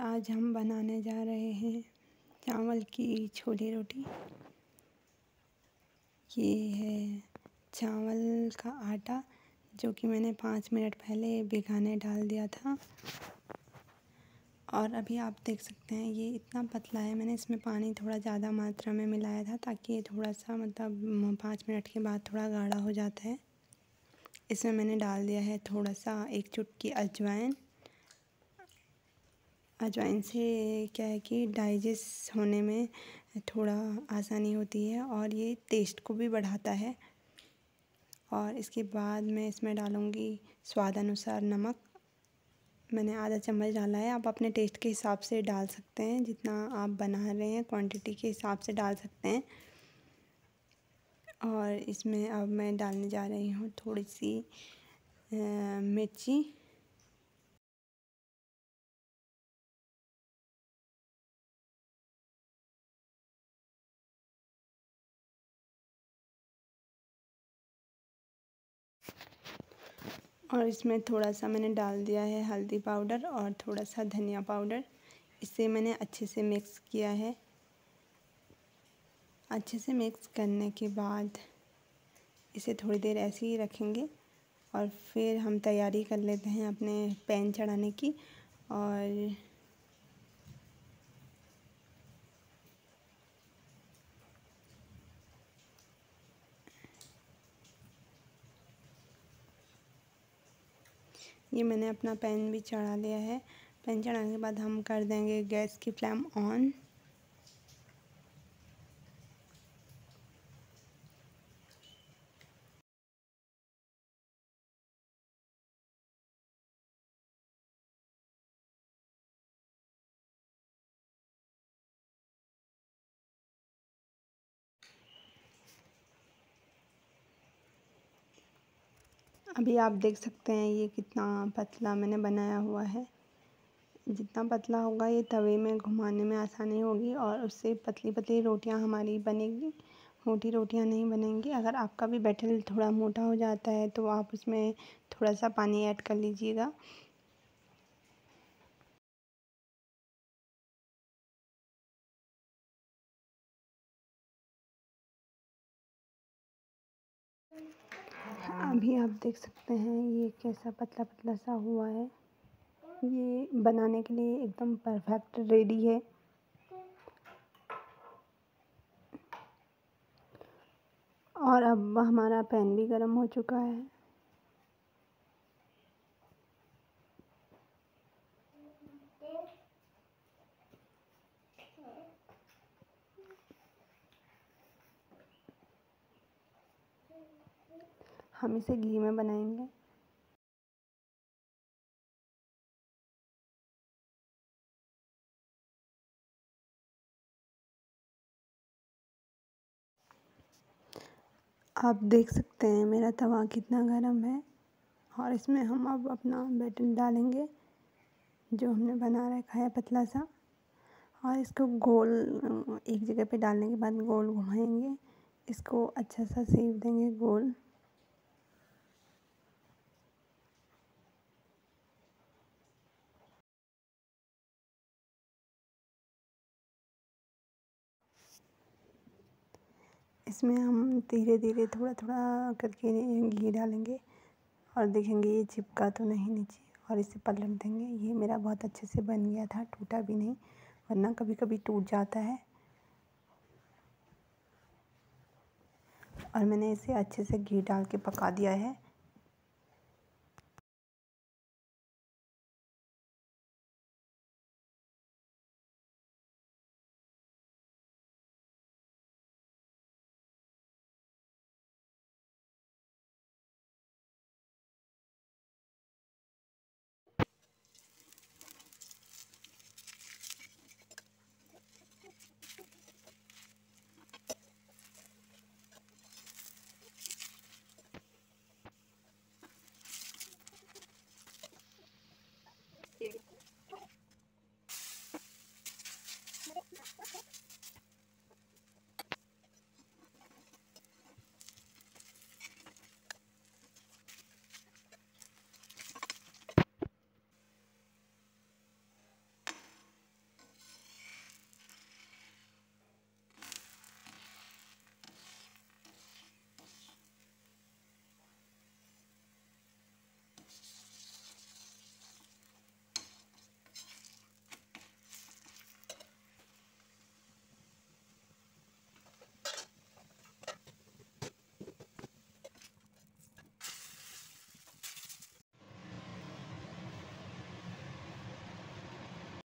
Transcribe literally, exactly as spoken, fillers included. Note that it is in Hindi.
आज हम बनाने जा रहे हैं चावल की छोले रोटी। ये है चावल का आटा जो कि मैंने पाँच मिनट पहले भिगाने डाल दिया था और अभी आप देख सकते हैं ये इतना पतला है। मैंने इसमें पानी थोड़ा ज़्यादा मात्रा में मिलाया था ताकि ये थोड़ा सा मतलब पाँच मिनट के बाद थोड़ा गाढ़ा हो जाता है। इसमें मैंने डाल दिया है थोड़ा सा एक चुटकी अजवाइन। अजवाइन से क्या है कि डाइजेस्ट होने में थोड़ा आसानी होती है और ये टेस्ट को भी बढ़ाता है। और इसके बाद मैं इसमें डालूँगी स्वाद अनुसार नमक। मैंने आधा चम्मच डाला है, आप अपने टेस्ट के हिसाब से डाल सकते हैं, जितना आप बना रहे हैं क्वांटिटी के हिसाब से डाल सकते हैं। और इसमें अब मैं डालने जा रही हूँ थोड़ी सी मिर्ची। और इसमें थोड़ा सा मैंने डाल दिया है हल्दी पाउडर और थोड़ा सा धनिया पाउडर। इसे मैंने अच्छे से मिक्स किया है। अच्छे से मिक्स करने के बाद इसे थोड़ी देर ऐसे ही रखेंगे और फिर हम तैयारी कर लेते हैं अपने पैन चढ़ाने की। और ये मैंने अपना पैन भी चढ़ा लिया है। पैन चढ़ाने के बाद हम कर देंगे गैस की फ्लेम ऑन। अभी आप देख सकते हैं ये कितना पतला मैंने बनाया हुआ है। जितना पतला होगा ये तवे में घुमाने में आसानी होगी और उससे पतली पतली रोटियां हमारी बनेगी, मोटी रोटियां नहीं बनेंगी। अगर आपका भी बैटर थोड़ा मोटा हो जाता है तो आप उसमें थोड़ा सा पानी ऐड कर लीजिएगा। अभी आप देख सकते हैं ये कैसा पतला पतला सा हुआ है। ये बनाने के लिए एकदम परफेक्ट रेडी है। और अब हमारा पैन भी गर्म हो चुका है। हम इसे घी में बनाएंगे। आप देख सकते हैं मेरा तवा कितना गरम है और इसमें हम अब अपना बैटर डालेंगे जो हमने बना रखा है पतला सा। और इसको गोल एक जगह पे डालने के बाद गोल घुमाएंगे। इसको अच्छा सा सेक देंगे गोल। इसमें हम धीरे धीरे थोड़ा थोड़ा करके घी डालेंगे और देखेंगे ये चिपका तो नहीं नीचे, और इसे पलट देंगे। ये मेरा बहुत अच्छे से बन गया था, टूटा भी नहीं, वरना कभी कभी टूट जाता है। और मैंने इसे अच्छे से घी डाल के पका दिया है।